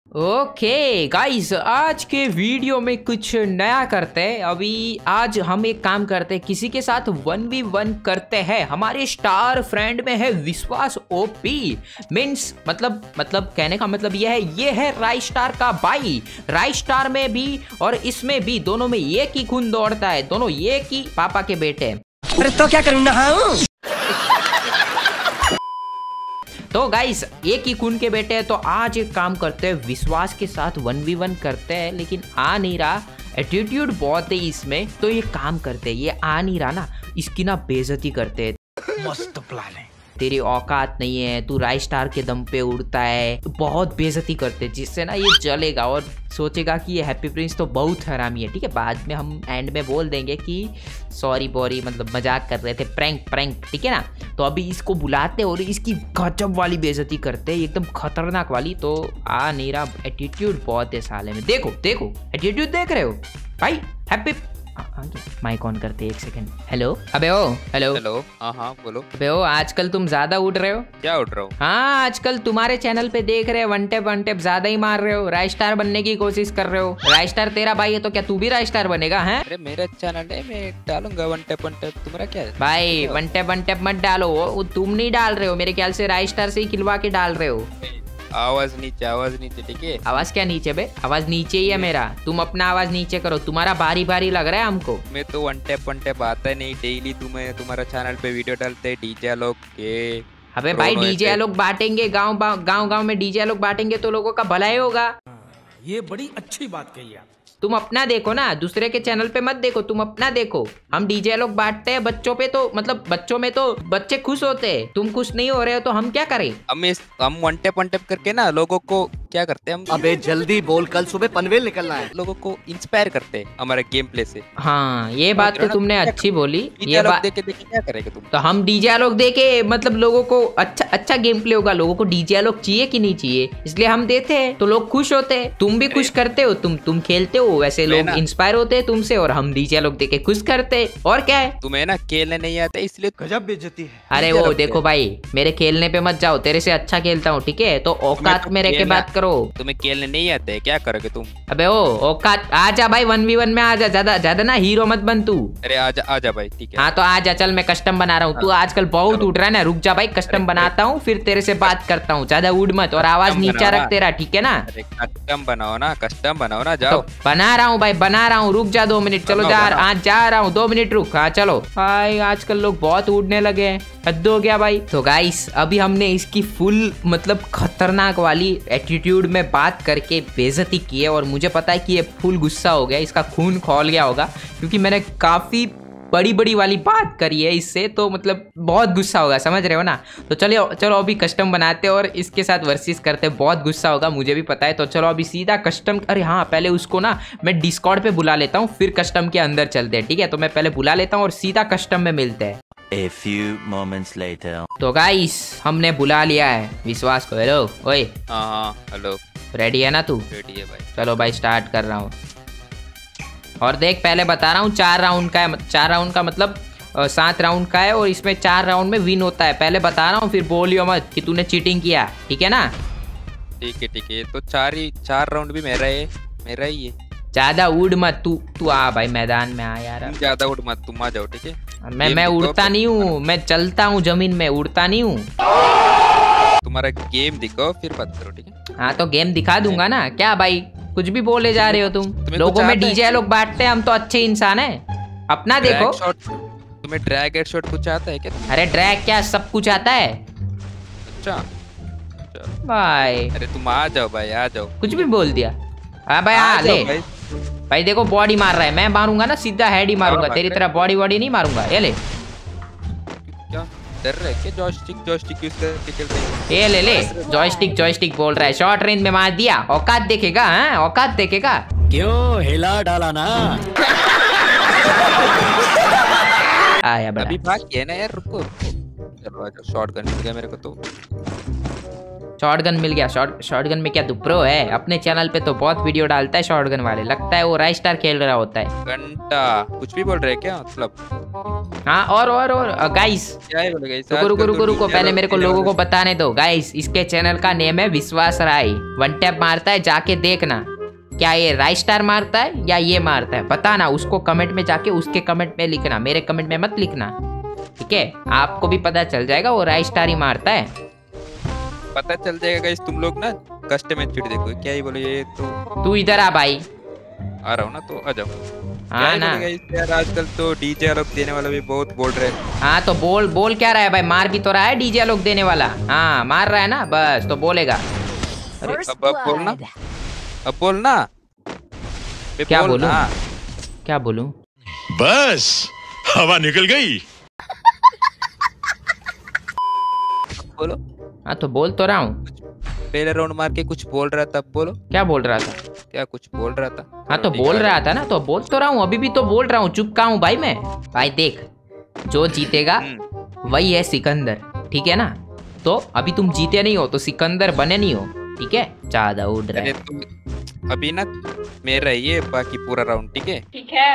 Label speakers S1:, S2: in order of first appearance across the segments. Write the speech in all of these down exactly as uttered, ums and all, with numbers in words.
S1: Okay guys, आज के video में कुछ नया करते हैं। अभी आज हम एक काम करते हैं, किसी के साथ वन वी वन करते हैं। हमारे स्टार फ्रेंड में है विश्वास ओपी। मीन्स मतलब मतलब कहने का मतलब ये है, ये है राइस स्टार का भाई। राइस स्टार में भी और इसमें भी, दोनों में एक ही खून दौड़ता है, दोनों एक ही पापा के बेटे हैं।
S2: अरे तो क्या करूँ ना।
S1: तो गाइस एक ही खून के बेटे हैं, तो आज एक काम करते हैं, विश्वास के साथ वन वी वन करते हैं। लेकिन आ नहीं रहा, एटीट्यूड बहुत है इसमें, तो ये काम करते हैं। ये आ नहीं रहा ना, इसकी ना बेइज्जती करते हैं।
S2: मस्त प्लान है।
S1: तेरी औकात नहीं है, तू राइस स्टार के दम पे उड़ता है, तो बहुत बेइज्जती करते हैं, जिससे ना ये जलेगा और सोचेगा कि ये हैप्पी प्रिंस तो बहुत हरामी है। ठीक है, बाद में हम एंड में बोल देंगे कि सॉरी बोरी, मतलब मजाक कर रहे थे, प्रैंक प्रैंक। ठीक है ना, तो अभी इसको बुलाते और इसकी गजब वाली बेइज्जती करते हैं, एकदम खतरनाक वाली। तो आ नहीं रहा, एटीट्यूड बहुत है साले में। देखो देखो एटीट्यूड देख रहे हो भाई। हैप्पी माइक ऑन करते एक सेकंड। हेलो अबे ओ हेलो
S3: हेलो हाँ हाँ बोलो।
S1: अबे ओ, आजकल तुम ज्यादा उड़ रहे हो।
S3: क्या उड़ रहा हूँ?
S1: हाँ, आजकल तुम्हारे चैनल पे देख रहे हैं, वन टेप वन टेप ज्यादा ही मार रहे हो, राइस स्टार बनने की कोशिश कर रहे हो। राइस स्टार तेरा भाई है, तो क्या तू भी राइस स्टार बनेगा? हैं?
S3: अरे मेरा चैनल है, मैं डालूंगा वन टेप वन टेप। तुम्हारा क्या है
S1: भाई? वन टेप वन टेप मत डालो, वो तुम नहीं डाल रहे हो, मेरे ख्याल से राइस स्टार से ही खिलवा के डाल रहे हो।
S3: आवाज नीचे, आवाज नीचे। ठीक है,
S1: आवाज क्या नीचे बे? आवाज नीचे ही है मेरा। तुम अपना आवाज नीचे करो, तुम्हारा भारी भारी लग रहा है हमको।
S3: मैं तो वन टेप वन टेप आता नहीं। डेली तुम्हें तुम्हारा चैनल पे वीडियो डालते डीजे लोग के।
S1: अबे भाई, डीजे लोग बांटेंगे गांव गांव गांव में, डीजे लोग बांटेंगे तो लोगों का भला ही होगा।
S2: ये बड़ी अच्छी बात कही आप।
S1: तुम अपना देखो ना, दूसरे के चैनल पे मत देखो, तुम अपना देखो। हम डीजे लोग बांटते हैं बच्चों पे, तो मतलब बच्चों में तो बच्चे खुश होते हैं। तुम खुश नहीं हो रहे हो तो हम क्या करें?
S3: हम इस हम वन टेप वन टेप करके ना लोगों को क्या करते हैं हम,
S2: अबे जल्दी बोल, कल सुबह पनवेल निकलना है।
S3: लोगों को इंस्पायर करते हैं हमारे गेम प्ले से।
S1: हाँ, ये बात तो तुमने अच्छी बोली। ये बात
S3: देखे देखे क्या करेंगे तुम?
S1: तो हम डीजे लोग देके, मतलब लोगों को अच्छा अच्छा गेम प्ले होगा, लोगों को डीजे लोग चाहिए कि नहीं चाहिए, इसलिए हम देते हैं, तो लोग खुश होते हैं। तुम भी खुश करते हो, तुम तुम खेलते हो, वैसे लोग इंस्पायर होते हैं तुमसे, और हम डीजे लोग देके खुश करते हैं। और क्या है?
S3: तुम्हें ना खेलने नहीं आता, इसलिए
S2: गजब बेइज्जती है।
S1: अरे वो देखो भाई, मेरे खेलने पे मत जाओ, तेरे से अच्छा खेलता हूँ। ठीक है, तो औकात में रह के बात करो।
S3: तुम्हें खेलने नहीं आते, क्या करोगे तुम?
S1: अबे ओ औकात, आजा भाई, वन वी वन में आजा। ज्यादा ज्यादा ना हीरो मत बन तू।
S3: अरे आजा आजा भाई, ठीक है।
S1: हाँ तो आजा, चल मैं कस्टम बना रहा हूँ। तू आजकल बहुत उठ रहा है ना, रुक जा भाई, कस्टम बनाता हूँ, फिर तेरे से बात करता हूँ। ज्यादा उड़ मत और आवाज नीचा रख तेरा, ठीक है ना?
S3: अरे कस्टम बनाओ ना, कस्टम बनाओ ना, जाओ।
S1: तो बना रहा हूँ भाई, बना रहा हूँ, रुक जा दो मिनट। चलो जा, आज जा रहा हूँ, दो मिनट रुक। हाँ चलो भाई, आजकल लोग बहुत उड़ने लगे हैं, हद हो गया भाई। तो गाइस, अभी हमने इसकी फुल मतलब खतरनाक वाली एटीट्यूड में बात करके बेइज्जती की है, और मुझे पता है कि ये फुल गुस्सा हो गया, इसका खून खौल गया होगा, क्योंकि मैंने काफी बड़ी बड़ी वाली बात करी है इससे, तो मतलब बहुत गुस्सा होगा, समझ रहे हो ना? तो चलो चलो अभी कस्टम बनाते हैं और इसके साथ वर्सेस करते हैं। बहुत गुस्सा होगा, मुझे भी पता है। तो चलो अभी सीधा कस्टम, अरे हाँ, पहले उसको ना मैं डिस्कॉर्ड पे बुला लेता हूँ, फिर कस्टम के अंदर चलते हैं। ठीक है, तो मैं पहले बुला लेता हूँ और सीधा कस्टम में मिलते हैं।
S4: A few moments later.
S1: तो गाइस, हमने बुला लिया है विश्वास को। हेलो ओए,
S3: हाँ हाँ हेलो।
S1: रेडी है ना तू?
S3: रेडी है भाई।
S1: चलो भाई, स्टार्ट कर रहा हूँ। और देख, पहले बता रहा हूँ, चार राउंड का है। चार राउंड का मतलब अ, सात राउंड का है, और इसमें चार राउंड में विन होता है। पहले बता रहा हूँ, फिर बोलियो मत कि तूने चीटिंग किया, ठीक है ना?
S3: ठीक है ठीक है, तो चार ही चार राउंड भी मेरा है, मेरा ही है।
S1: ज्यादा उड़ मत तू तू आ भाई, मैदान में आ यार।
S3: तुम ज्यादा उड़ मत, तुम आ जाओ, ठीक है?
S1: मैं मैं उड़ता नहीं हूँ, मैं चलता हूँ जमीन में, उड़ता नहीं हूँ।
S3: तुम्हारा गेम दिखाओ, फिर बात करो, ठीक है?
S1: हाँ तो गेम दिखा दूंगा ना। क्या भाई कुछ भी बोले जा रहे हो तुम? लोगों में डीजे लोग बांटते हैं, हम तो अच्छे इंसान हैं, अपना देखो।
S3: तुम्हें ड्रैग हेड शॉट कुछ आता है क्या?
S1: अरे ड्रैग क्या, सब कुछ आता है।
S3: अच्छा
S1: भाई,
S3: अरे तुम आ जाओ भाई, आ जाओ।
S1: कुछ भी बोल दिया। हाँ भाई, आ ले भाई, भाई देखो बॉडी मार रहा है, मैं मारूंगा ना सीधा हेड ही मारूंगा, तेरी तरह बॉडी बॉडी नहीं मारूंगा। ये ले,
S3: क्या डर रहा है क्या? जॉयस्टिक जॉयस्टिक यूज करके खेलते हैं।
S1: ये ले ले, जॉयस्टिक जॉयस्टिक बोल रहा है, शॉर्ट रेंज में मार दिया। औकात देखेगा? हाँ औकात देखेगा।
S2: क्यों हिला डाला ना।
S1: आया बड़ा।
S3: अभी भाग गया ना यार, रुको। चलो आ जाओ, शॉट करने लगा मेरे को तो।
S1: शॉटगन मिल गया। शॉट शॉटगन में क्या तू प्रो है? अपने चैनल पे तो बहुत वीडियो डालता है शॉटगन वाले, लगता है वो राइस स्टार खेल रहा होता है।
S3: घंटा कुछ भी बोल रहे हैं क्या मतलब?
S1: हाँ और और और गाइस
S3: क्या है बोले गाइस?
S1: रुको रुको रुको रुको पहले मेरे को लोगों को बताने दो। गाइस इसके चैनल का नेम है विश्वास राय। वन टैप मारता है, जाके देखना क्या ये राइस स्टार मारता है या ये मारता है, बताना उसको कमेंट में जाके, उसके कमेंट में लिखना, मेरे कमेंट में मत लिखना, ठीक है? आपको भी पता चल जाएगा वो राइस स्टार ही मारता है।
S3: पता चल जाएगा गाइस। तुम लोग ना कस्टम एचडी देखो क्या ही बोले ये तो।
S1: तू इधर आ भाई।
S3: आ रहा हूँ ना, तो आ जाओ।
S1: हाँ ना
S3: यार आजकल तो डीजे लोग देने वाला भी बहुत बोल रहे हैं।
S1: हाँ तो बोल बोल क्या रहा है भाई? मार भी तो रहा है डीजे लोग देने वाला। हाँ मार रहा है ना, बस तो बोलेगा।
S3: अरे अब अब बोलना, अब बोलना।
S1: क्या बोलूं? क्या बोलूं?
S5: बस हवा निकल गई।
S3: बोलो।
S1: हाँ तो बोल तो रहा हूँ।
S3: पहले राउंड मार के कुछ बोल रहा था, अब बोलो।
S1: क्या बोल रहा था?
S3: क्या कुछ बोल रहा था?
S1: हाँ तो बोल रहा था ना, तो बोल तो रहा हूँ, अभी भी तो बोल रहा हूँ। चुप का हूँ भाई मैं। भाई देख, जो जीतेगा वही है सिकंदर, ठीक है ना? तो अभी तुम जीते नहीं हो तो सिकंदर बने नहीं हो, ठीक है? ज्यादा उड़ रहा है।
S3: तुम अभी ना मेरा ये बाकी पूरा राउंड, ठीक है?
S1: ठीक है।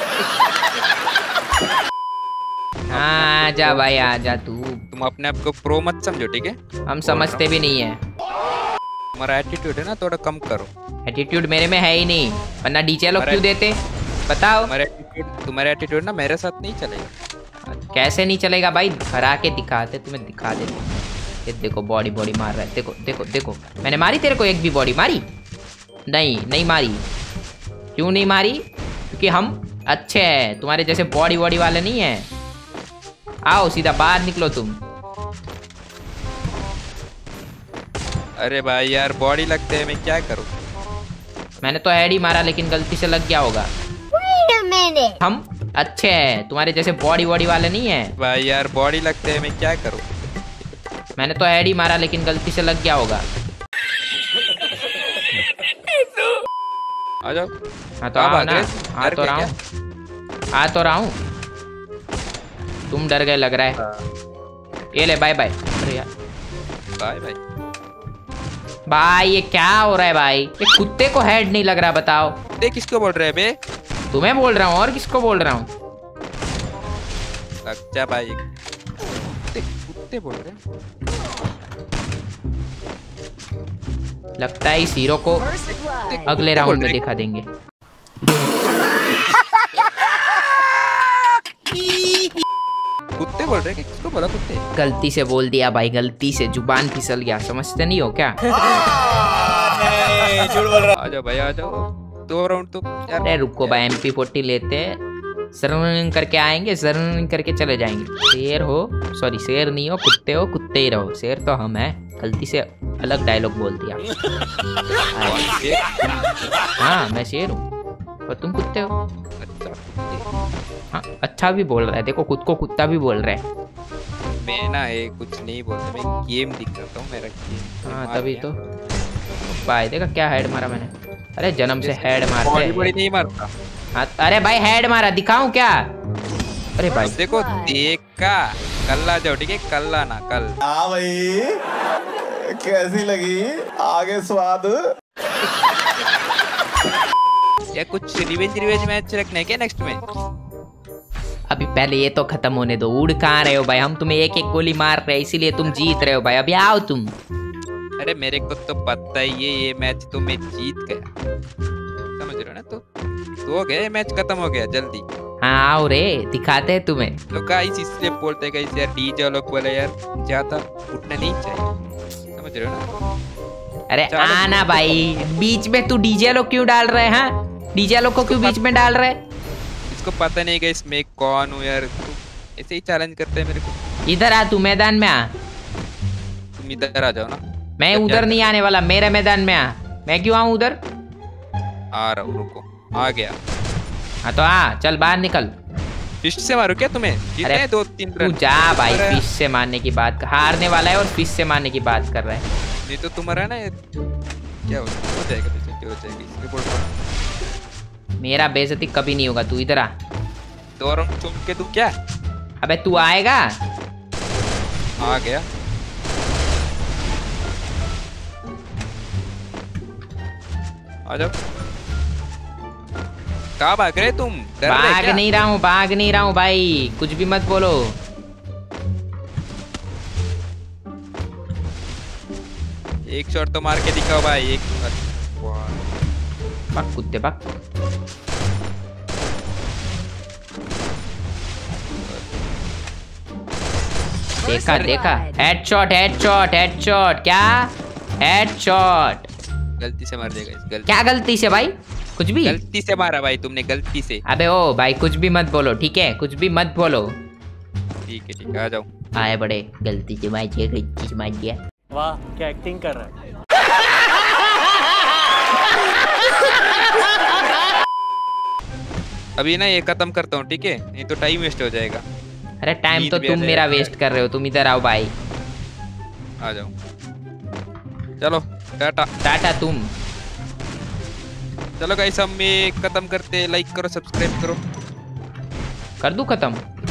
S1: हाँ जा भाई आ जा तू।
S3: तुम अपने आप को प्रो मत समझो, ठीक है?
S1: हम समझते भी नहीं है।
S3: तुम्हारा एटीट्यूड है ना, थोड़ा कम करो।
S1: एटीट्यूड मेरे में है ही नहीं, वरना डीजे लोग क्यों देते बताओ?
S3: तुम्हारा एटीट्यूड तुम्हारा एटीट्यूड ना मेरे साथ नहीं चलेगा।
S1: कैसे नहीं चलेगा भाई? हरा के दिखाते, तुम्हें दिखा देते। ये देखो बॉडी बॉडी मार रहा है, देखो देखो देखो। मैंने मारी तेरे को एक भी बॉडी मारी? नहीं नहीं मारी। क्यों नहीं मारी? क्योंकि हम अच्छे हैं, तुम्हारे जैसे बॉडी बॉडी वाले नहीं है। आओ सीधा बाहर निकलो तुम।
S3: अरे भाई यार बॉडी लगते हैं, मैं क्या करूं?
S1: मैंने तो हेड ही मारा, लेकिन गलती से लग गया होगा। हम अच्छे हैं, तुम्हारे जैसे बॉडी बॉडी वाले नहीं है।
S3: भाई यार बॉडी लगते हैं, मैं क्या करूं?
S1: मैंने तो हेड ही मारा, लेकिन गलती से लग गया होगा।
S3: आ जाओ।
S1: हाँ तो आओ ना, आ तो रहा हूँ, आ तो रहा हूँ। तुम डर गए लग रहा है। ये ले बाय बाय। अरे यार
S3: बाय बाय।
S1: भाई ये क्या हो रहा है भाई? ये कुत्ते को हेड नहीं लग रहा, बताओ।
S3: देख किसको बोल रहे हैं बे?
S1: तुम्हें बोल रहा हूँ, और किसको बोल रहा हूँ?
S3: लग जा भाई। देख कुत्ते बोल रहे हैं।
S1: लगता है इस हीरो को अगले राउंड में दिखा देंगे।
S3: कुत्ते बोल रहे हैं? किसको बोला कुत्ते?
S1: गलती से बोल दिया भाई, गलती से जुबान फिसल गया, समझते नहीं हो क्या?
S3: आ जाओ भाई आ जाओ, दो राउंड तो यार।
S1: अरे रुको भाई, एम पी फोर्टी लेते हैं, सरन करके आएंगे, सरन करके चले जाएंगे। शेर हो, सॉरी शेर नहीं हो, कुत्ते हो, कुत्ते ही रहो। शेर तो हम हैं, गलती से अलग डायलॉग बोल दिया। हाँ मैं शेर हूँ और तुम कुत्ते हो।
S3: अच्छा
S1: हाँ अच्छा भी बोल रहा है, देखो खुद को कुत्ता भी बोल रहा है।
S3: मैं ना ये कुछ नहीं बोलता, मैं गेम दिखाता हूँ मेरा गेम।
S1: हाँ तभी तो भाई देखा क्या हेड मारा मैंने। अरे जन्म से हेड मारते हैं।
S3: बड़ी नहीं मारता।
S1: हाँ अरे भाई हेड मारा, दिखाऊं क्या? अरे भाई
S3: देखो देखा, कल आ जाओ, ठीक है? कल आना कल।
S6: हाँ भाई कैसी लगी आगे स्वाद?
S3: या कुछ रिवेंज रिवेंज मैच रखने क्या नेक्स्ट में?
S1: अभी पहले ये तो खत्म होने दो। उड़ कहाँ रहे हो भाई? हम तुम्हें एक एक गोली मार रहे हैं, इसीलिए तुम जीत रहे हो भाई। अभी आओ तुम।
S3: अरे मेरे को तो पता ही है ये मैच तो मैं जीत गया, समझ रहे हो ना? तो तो हो गया, मैच खत्म हो गया जल्दी।
S1: हाँ आओ रे, दिखाते हैं तुम्हें।
S3: तो गाइस इसलिए बोलते हैं गाइस यार, डीजे लोग बोले यार ज्यादा उठना नहीं चाहिए, समझ रहे हो ना?
S1: अरे आना भाई, बीच में तू डीजे लोग क्यों डाल रहे हैं? हाँ डीजे लोग को क्यों बीच में डाल रहे?
S3: इसको पता नहीं गाइस मैं कौन हूँ यार, ऐसे ही चैलेंज करते हैं मेरे को।
S1: इधर आ, तू मैदान में आ।
S3: तुम इधर आ जाओ ना।
S1: मैं उधर नहीं आने वाला, मेरे मैदान में आ। मैं क्यों आऊँ उधर?
S3: आ रहा हूँ, रुको। आ गया।
S1: हाँ तो आ, चल बाहर निकल।
S3: फिश से मारू क्या तुम्हें?
S1: अरे
S3: दो तीन
S1: तू जा भाई, फिश से मारने की बात, हारने वाला है और फिश से मारने की बात कर रहा है।
S3: नहीं तो तुम्हारा ना क्या हो जाएगा, बेइज्जती हो जाएगी इसलिए बोल रहा हूं।
S1: मेरा बेइज्जती कभी नहीं होगा, तू इधर आ।
S3: दो राउंड चुम के तू क्या?
S1: अबे तू आएगा?
S3: आ गया। आ जाओ। कहाँ भाग रहे तुम? डर रहे
S1: भाग
S3: क्या?
S1: नहीं रहा हूँ, भाग नहीं रहा हूँ भाई, कुछ भी मत बोलो।
S3: एक शॉट तो मार के दिखाओ भाई। एक
S1: भाग कुत्ते भाग। देखा देखा, हेडशॉट हेडशॉट हेडशॉट। क्या हेडशॉट?
S3: गलती से मार देगा इस गलती।
S1: क्या गलती से भाई? कुछ भी
S3: गलती से मारा भाई तुमने, गलती से।
S1: अबे ओ भाई कुछ भी मत बोलो, ठीक है? कुछ भी मत बोलो।
S3: ठीक है ठीक है, आ जाओ।
S1: आए बड़े, गलती से मार दिया, गलती से मार दिया।
S7: वाह क्या एक्टिंग कर रहा है।
S3: अभी ना ये खत्म करता हूँ, ठीक है? नहीं तो टाइम वेस्ट हो जाएगा।
S1: अरे टाइम
S3: नींद
S1: तो
S3: भी आ
S1: तुम
S3: जाएगा।
S1: मेरा वेस्ट कर रहे हो, तुम इधर आओ भाई।
S3: आ जाओ, चलो टाटा।
S1: टाटा तुम।
S3: चलो गाइस, हम ये खत्म करते। लाइक करो, सब्सक्राइब करो।
S1: कर दूं खत्म?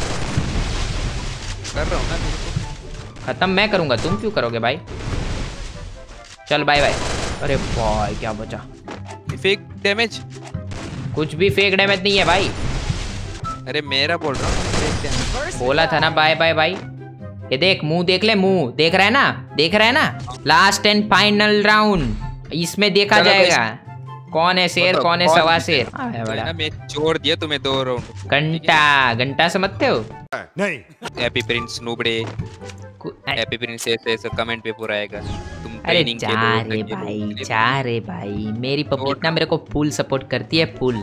S3: कर रहा हूँ ना मेरे को।
S1: खत्म मैं करूंगा, तुम क्यों करोगे भाई? चल बाय बाय। अरे भाई क्या बचा?
S3: Fake damage.
S1: कुछ भी फेक डैमेज नहीं है भाई।
S3: अरे मेरा बोल रहा हूँ, फेक डैमेज।
S1: बोला था ना बाय बाय भाई। ये देख, मुंह देख ले, मुंह देख रहा है ना, देख रहा है ना। लास्ट एंड फाइनल राउंड, इसमें देखा
S3: चलो
S1: जाएगा कौन है शेर,
S3: बताओ,
S1: कौन है
S3: कौन
S1: सवा
S3: जीतेगा?
S1: शेर। हाँ,
S3: तो
S1: बड़ा
S3: है ना, मैं छोड़ दिया तुम्हें दो राउंड।
S1: घंटा घंटा समझते हो?
S5: नहीं।
S3: हैप्पी प्रिंस नूबड़े,
S1: कु- अरे
S3: हैप्पी प्रिंस ऐसे ऐसे कमेंट पे पूरा आएगा। तुम
S1: अरे
S3: ट्रेनिंग के
S1: जा
S3: लो,
S1: रे
S3: लगे लो,
S1: भाई,
S3: लगे लो।
S1: जा रे भाई, मेरी पब्लिक ना मेरे को फुल सपोर्ट करती है, फुल।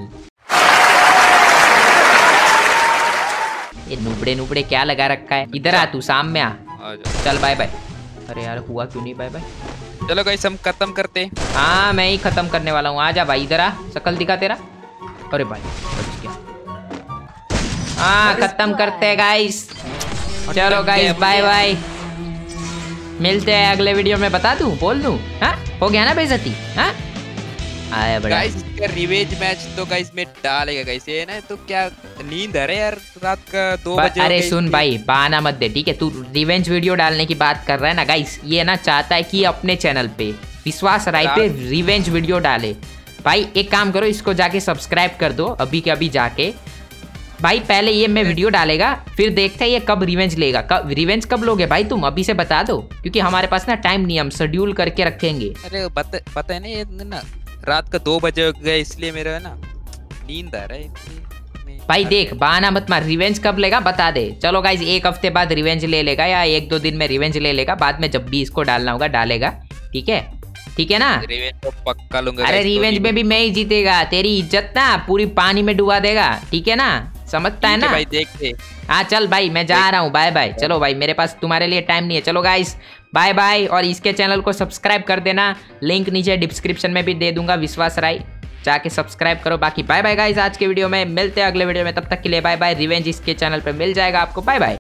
S1: ये नुबड़े नुबड़े क्या लगा रखा है? इधर आ तू, सामने आ।
S3: आ जाओ।
S1: चल बाय बाय। अरे यार हुआ क्यों नहीं बाय बाय?
S3: चलो गाइस, हम खत्म करते।
S1: हाँ मैं ही खत्म करने वाला हूँ, आजा भाई इधर आ, शकल दिखा तेरा। अरे भाई बच गया। हाँ खत्म करते हैं गाइस। चलो गाइस बाय बाय, मिलते हैं अगले वीडियो में। बता दूं, बोल दूं? हाँ हो गया ना बेइज्जती? हाँ आया बड़ा।
S3: गाइस इसका रिवेंज मैच तो गाइस में डालेगा गाइस। ये ना तो क्या नींद आ रहा है यार, रात का दो
S1: बा-
S3: बजे हो
S1: अरे
S3: गए
S1: सुन
S3: इसके।
S1: भाई, बहाना मत दे, ठीक है? तू रिवेंज वीडियो डालने की बात कर रहा है ना गाइस, ये ना चाहता है कि अपने चैनल पे विश्वास राय पे रिवेंज वीडियो डाले। भाई एक काम करो, इसको जाके सब्सक्राइब कर दो अभी के अभी जाके। भाई पहले ये मैं वीडियो डालेगा, फिर देखते हैं ये कब रिवेंज लेगा। कब रिवेंज कब लोगे भाई तुम? अभी से बता दो, क्योंकि हमारे पास ना टाइम नहीं, हम शेड्यूल करके रखेंगे।
S3: अरे पता पता है ना, ये ना रात का दो बजे हो गए, इसलिए मेरा है ना नींद आ रहा है इसलिए मैं-
S1: भाई देख, बहाना मत मार, रिवेंज कब लेगा बता दे। चलो गाइज, एक हफ्ते बाद रिवेंज ले लेगा या एक दो दिन में रिवेंज ले लेगा, बाद में जब भी इसको डालना होगा डालेगा, ठीक है? ठीक है ना?
S3: रिवेंज तो पक्का लूंगा
S1: अरे
S3: guys, तो
S1: रिवेंज में भी मैं ही जीतेगा, तेरी इज्जत ना पूरी पानी में डुबा देगा, ठीक है ना? समझता है
S3: ठीक है
S1: ना?
S3: भाई, देखते।
S1: हाँ चल भाई, मैं जा रहा हूँ, बाय बाय। चलो भाई, मेरे पास तुम्हारे लिए टाइम नहीं है। चलो गाइस बाय बाय, और इसके चैनल को सब्सक्राइब कर देना, लिंक नीचे डिस्क्रिप्शन में भी दे दूंगा, विश्वास राय, जाके सब्सक्राइब करो। बाकी बाय बाय गाइस, आज के वीडियो में मिलते हैं अगले वीडियो में, तब तक के लिए बाय बाय। रिवेंज इसके चैनल पे मिल जाएगा आपको, बाय बाय।